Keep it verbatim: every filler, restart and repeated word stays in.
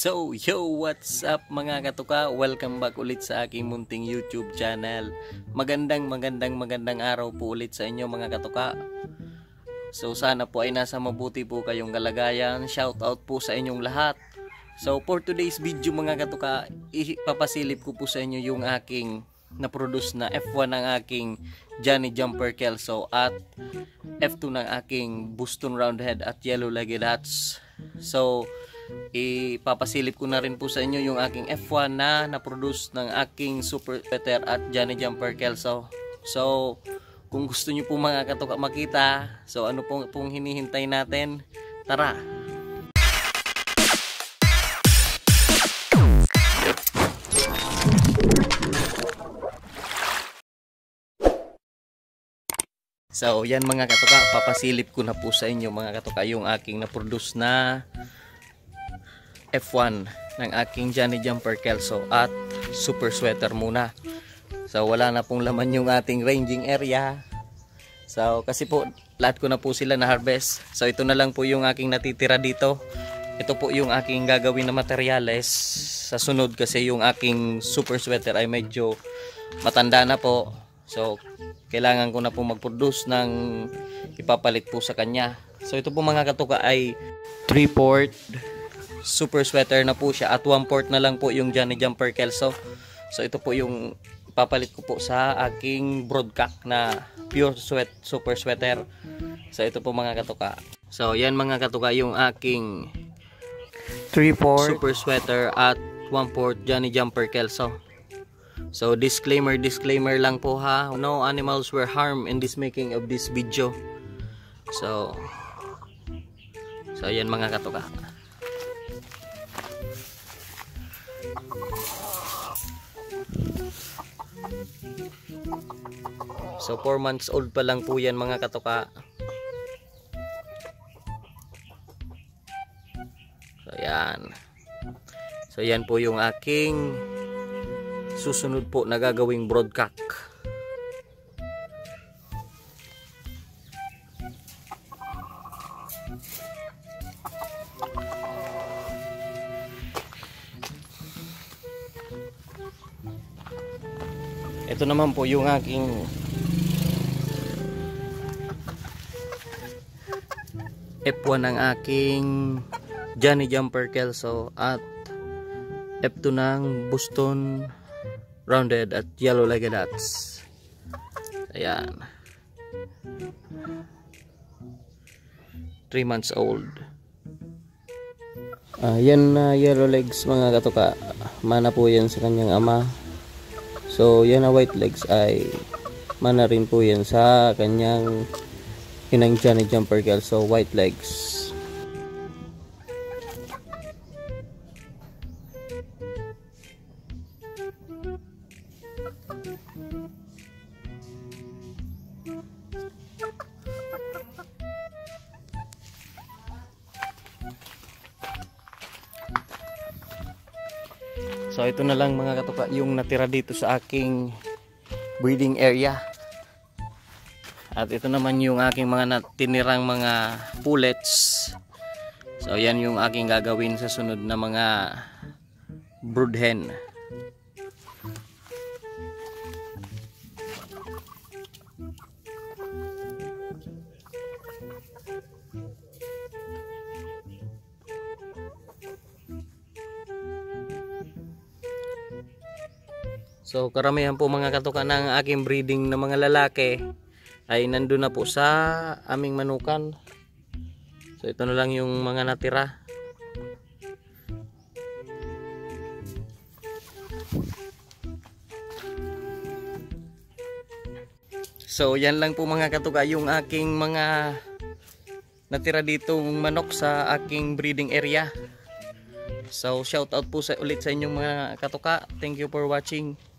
So, yo, what's up mga katuka? Welcome back ulit sa aking munting YouTube channel. Magandang, magandang, magandang araw po ulit sa inyo mga katuka. So, sana po ay nasa mabuti po kayong kalagayan. Shout out po sa inyong lahat. So, for today's video mga katuka, ipapasilip ko po sa inyo yung aking na-produce na F one ng aking Johnny Jumper Kelso at F two ng aking Boston Roundhead at Yellow-Legged Hats. So, ipapasilip ko na rin po sa inyo yung aking F one na na-produce ng aking Super Sweater at Johnny Jumper Kelso. So, kung gusto nyo po mga katuka makita, so ano pong, pong hinihintay natin? Tara! So, yan mga katuka, papasilip ko na po sa inyo mga katuka yung aking na-produce na F one ng aking Johnny Jumper Kelso at Super Sweater muna. So, wala na pong laman yung ating ranging area. So, kasi po, lahat ko na po sila na-harvest. So, ito na lang po yung aking natitira dito. Ito po yung aking gagawin na materyales. Sa sunod kasi yung aking Super Sweater ay medyo matanda na po. So, kailangan ko na po mag-produce ng ipapalit po sa kanya. So, ito po mga katuka ay three port Super Sweater na po siya at one port na lang po yung Johnny Jumper Kelso. So, ito po yung ipapalit ko po sa aking broadcock na pure sweat Super Sweater. So, ito po mga katuka. So, yan mga katuka yung aking three port Super Sweater at one port Johnny Jumper Kelso. So, disclaimer, disclaimer lang po ha. No animals were harmed in this making of this video. So, so yan mga katuka. So, four months old pa lang po yan mga katuka. So, yan. So, yan po yung aking susunod po na gagawing broadcock. Ito naman po yung aking F one ng aking Johnny Jumper Kelso at F two ng Boston Roundhead at Yellow-Legged Hats. Ayan. three months old. Uh, yan na uh, yellow legs mga katuka. Mana po yan sa kanyang ama. So yan na white legs ay mana rin po yan sa kanyang inang Johnny Jumper Kelso white legs. So ito na lang mga katuka yung natira dito sa aking breeding area. At ito naman yung aking mga tinirang mga pullets. So yan yung aking gagawin sa sunod na mga brood hen. So karamihan po mga katuka ng aking breeding na mga lalaki ay nandun na po sa aming manukan. So ito na lang yung mga natira. So yan lang po mga katuka yung aking mga natira ditong manok sa aking breeding area. So shout out po sa, ulit sa inyong mga katuka. Thank you for watching.